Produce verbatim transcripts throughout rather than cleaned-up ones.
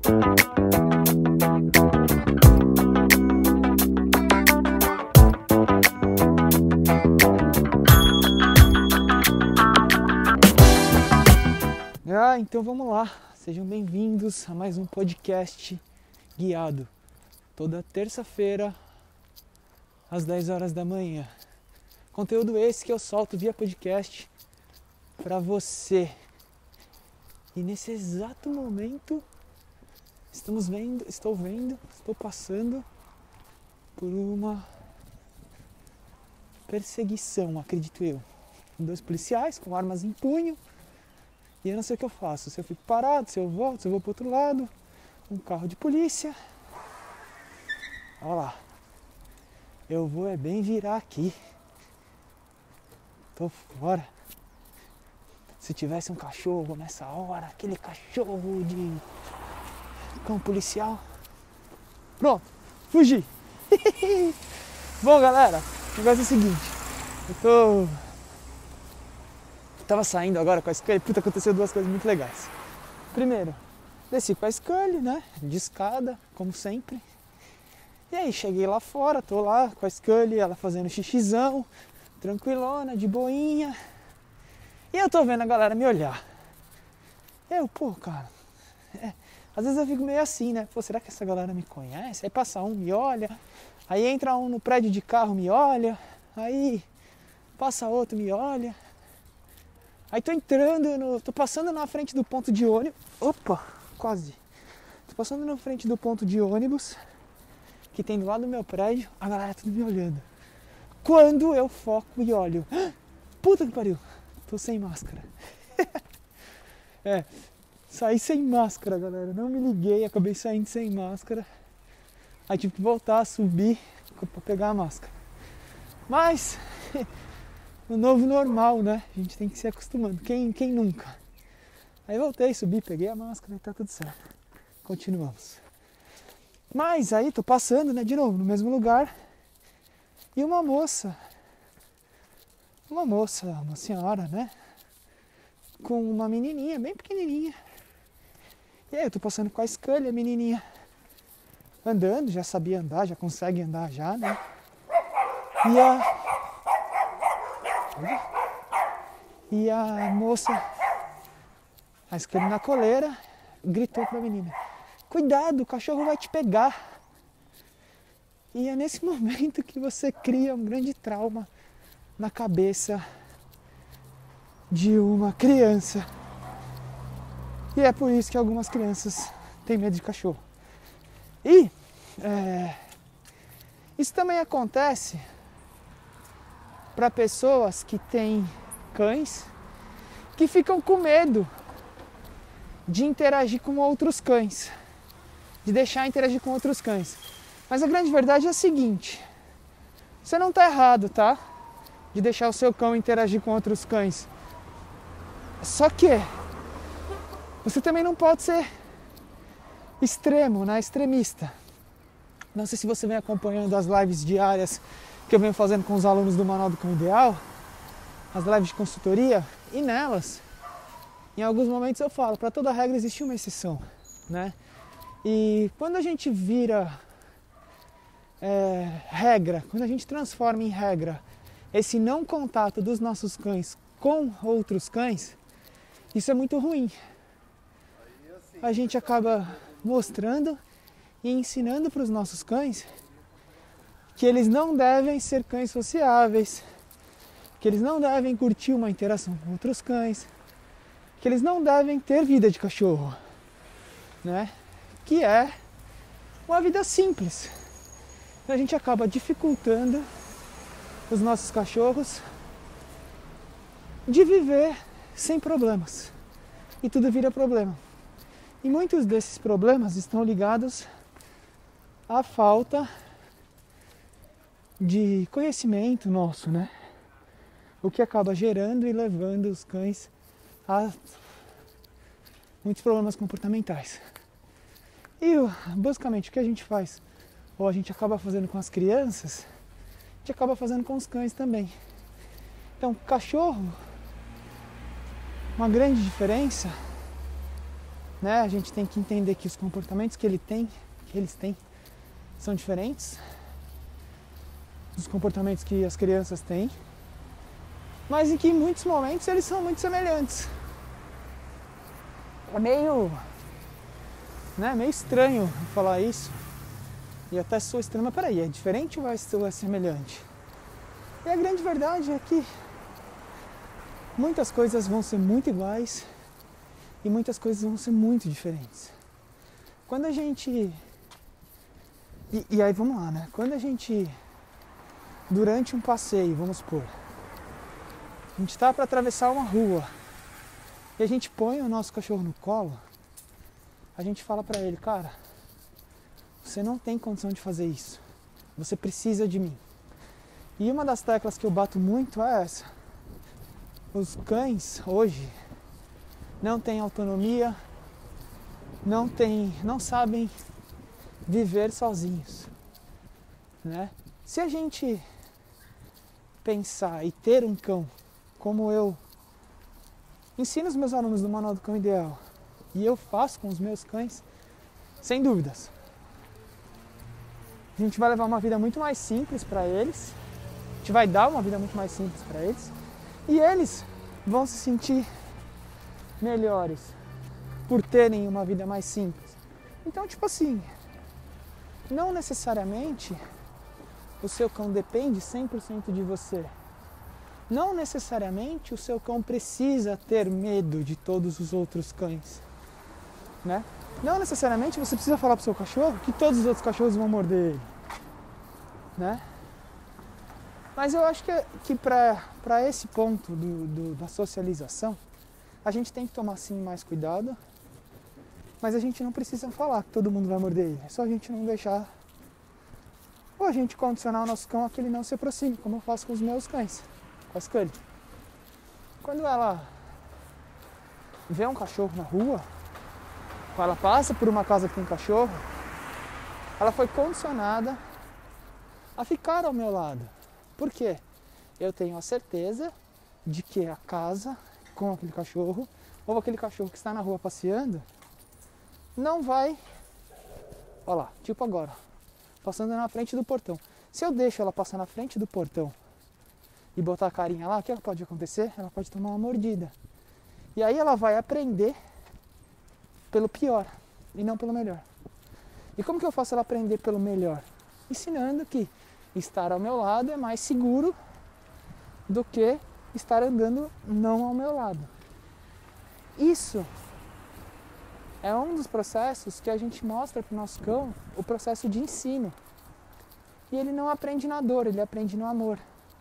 Ah, então vamos lá, sejam bem-vindos a mais um podcast guiado, toda terça-feira às dez horas da manhã. Conteúdo esse que eu solto via podcast para você. E nesse exato momento estamos vendo, estou vendo, estou passando por uma perseguição, acredito eu. Dois policiais com armas em punho. E eu não sei o que eu faço, se eu fico parado, se eu volto, se eu vou pro outro lado. Um carro de polícia. Olha lá. Eu vou é bem virar aqui. Tô fora. Se tivesse um cachorro nessa hora, aquele cachorro de cão policial. Pronto, fugi. Bom, galera, o negócio é o seguinte. Eu tô... Tava saindo agora com a Scully, puta, aconteceu duas coisas muito legais. Primeiro, desci com a Scully, né, de escada, como sempre. E aí, cheguei lá fora, tô lá com a Scully, ela fazendo xixizão, tranquilona, de boinha. E eu tô vendo a galera me olhar. Eu, pô, cara, é, às vezes eu fico meio assim, né, pô, será que essa galera me conhece? Aí passa um, me olha, aí entra um no prédio de carro, me olha, aí passa outro, me olha. Aí tô entrando, no, tô passando na frente do ponto de ônibus, opa, quase, tô passando na frente do ponto de ônibus, que tem do lado do meu prédio, a galera tudo me olhando. Quando eu foco e olho, puta que pariu, tô sem máscara. É, saí sem máscara, galera, não me liguei, acabei saindo sem máscara, aí tive que voltar, subir pra pegar a máscara. Mas... o novo normal, né? A gente tem que se acostumando. Quem, quem nunca? Aí voltei, subi, peguei a máscara e tá tudo certo. Continuamos. Mas aí tô passando, né? De novo, no mesmo lugar. E uma moça. Uma moça, uma senhora, né? Com uma menininha, bem pequenininha. E aí eu tô passando com a Scully, a menininha. Andando, já sabia andar, já consegue andar já, né? E a... E a moça, a Scully na coleira, gritou pra menina: cuidado, o cachorro vai te pegar. E é nesse momento que você cria um grande trauma na cabeça de uma criança. E é por isso que algumas crianças têm medo de cachorro. E é, isso também acontece para pessoas que têm cães que ficam com medo de interagir com outros cães, de deixar interagir com outros cães. Mas a grande verdade é a seguinte: você não está errado, tá? De deixar o seu cão interagir com outros cães. Só que você também não pode ser extremo, né? Extremista. Não sei se você vem acompanhando as lives diárias que eu venho fazendo com os alunos do Manual do Cão Ideal, as lives de consultoria, e nelas, em alguns momentos eu falo, para toda regra existe uma exceção, né? E quando a gente vira é, regra, quando a gente transforma em regra esse não contato dos nossos cães com outros cães, isso é muito ruim. A gente acaba mostrando e ensinando para os nossos cães que eles não devem ser cães sociáveis, que eles não devem curtir uma interação com outros cães, que eles não devem ter vida de cachorro, né? Que é uma vida simples. A gente acaba dificultando os nossos cachorros de viver sem problemas. E tudo vira problema. E muitos desses problemas estão ligados à falta de conhecimento nosso, né? O que acaba gerando e levando os cães a muitos problemas comportamentais. E basicamente o que a gente faz, ou a gente acaba fazendo com as crianças, a gente acaba fazendo com os cães também. Então, cachorro, uma grande diferença né? A gente tem que entender que os comportamentos que ele tem, que eles têm, são diferentes dos comportamentos que as crianças têm, mas em que em muitos momentos eles são muito semelhantes. É meio, né, meio estranho falar isso, e até sou estranho, mas peraí, é diferente ou é semelhante? E a grande verdade é que muitas coisas vão ser muito iguais e muitas coisas vão ser muito diferentes. Quando a gente... E, e aí vamos lá, né? Quando a gente, durante um passeio, vamos supor, a gente está para atravessar uma rua e a gente põe o nosso cachorro no colo, a gente fala para ele, cara, você não tem condição de fazer isso, você precisa de mim. E uma das teclas que eu bato muito é essa. Os cães hoje não têm autonomia, não têm, não sabem viver sozinhos, né? Se a gente pensar e ter um cão, como eu ensino os meus alunos do Manual do Cão Ideal, e eu faço com os meus cães, sem dúvidas, a gente vai levar uma vida muito mais simples para eles, a gente vai dar uma vida muito mais simples para eles, e eles vão se sentir melhores por terem uma vida mais simples. Então, tipo assim, não necessariamente o seu cão depende cem por cento de você. Não necessariamente o seu cão precisa ter medo de todos os outros cães, né? Não necessariamente você precisa falar pro seu cachorro que todos os outros cachorros vão morder ele, né? Mas eu acho que, que para esse ponto do, do, da socialização, a gente tem que tomar sim mais cuidado, mas a gente não precisa falar que todo mundo vai morder ele. É só a gente não deixar, ou a gente condicionar o nosso cão a que ele não se aproxime, como eu faço com os meus cães, com a Scully. Quando ela vê um cachorro na rua, quando ela passa por uma casa que tem cachorro, ela foi condicionada a ficar ao meu lado. Por quê? Eu tenho a certeza de que a casa com aquele cachorro, ou aquele cachorro que está na rua passeando, não vai, olha lá, tipo agora, passando na frente do portão. Se eu deixo ela passar na frente do portão e botar a carinha lá, o que pode acontecer? Ela pode tomar uma mordida. E aí ela vai aprender pelo pior e não pelo melhor. E como que eu faço ela aprender pelo melhor? Ensinando que estar ao meu lado é mais seguro do que estar andando não ao meu lado. Isso é um dos processos que a gente mostra para o nosso cão, o processo de ensino. E ele não aprende na dor, ele aprende no amor.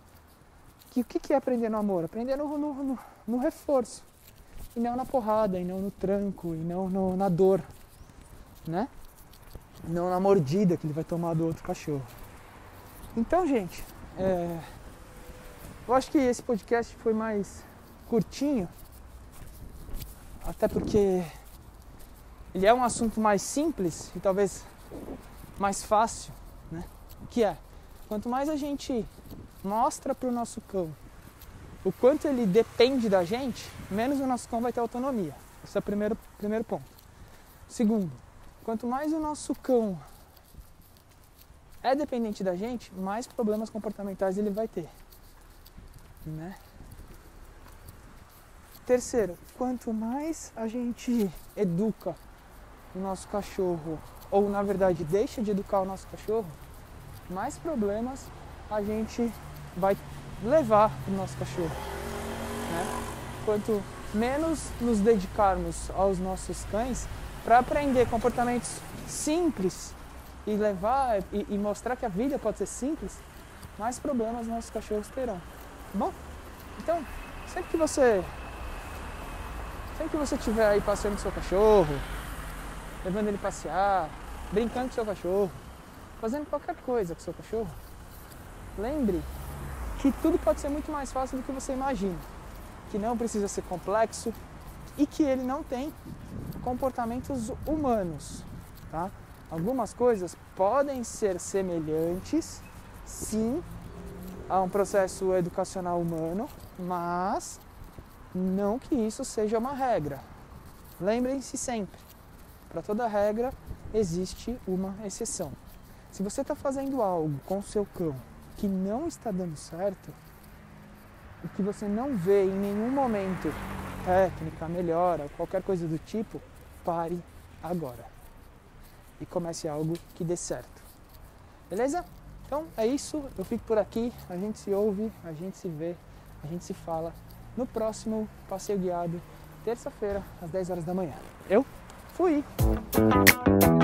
E o que é aprender no amor? Aprender no, no, no, no reforço. E não na porrada, e não no tranco, e não no, na dor, né? Não na mordida que ele vai tomar do outro cachorro. Então, gente, é, eu acho que esse podcast foi mais curtinho, até porque ele é um assunto mais simples e talvez mais fácil, né? Que é, quanto mais a gente mostra para o nosso cão o quanto ele depende da gente, menos o nosso cão vai ter autonomia. Esse é o primeiro, primeiro ponto. Segundo, quanto mais o nosso cão é dependente da gente, mais problemas comportamentais ele vai ter, né? Terceiro, quanto mais a gente educa o nosso cachorro, ou na verdade deixa de educar o nosso cachorro, mais problemas a gente vai levar para o nosso cachorro, né? Quanto menos nos dedicarmos aos nossos cães para aprender comportamentos simples e levar e, e mostrar que a vida pode ser simples, mais problemas nossos cachorros terão, tá bom? Então, sempre que você sempre que você estiver aí passeando com seu cachorro, levando ele passear, brincando com seu cachorro, fazendo qualquer coisa com seu cachorro, lembre que tudo pode ser muito mais fácil do que você imagina, que não precisa ser complexo e que ele não tem comportamentos humanos, tá? Algumas coisas podem ser semelhantes, sim, a um processo educacional humano, mas não que isso seja uma regra, lembrem-se sempre, para toda regra existe uma exceção. Se você está fazendo algo com o seu cão que não está dando certo, o que você não vê em nenhum momento, técnica, melhora, qualquer coisa do tipo, pare agora e comece algo que dê certo. Beleza? Então é isso, eu fico por aqui, a gente se ouve, a gente se vê, a gente se fala no próximo passeio guiado, terça-feira, às dez horas da manhã. Eu fui!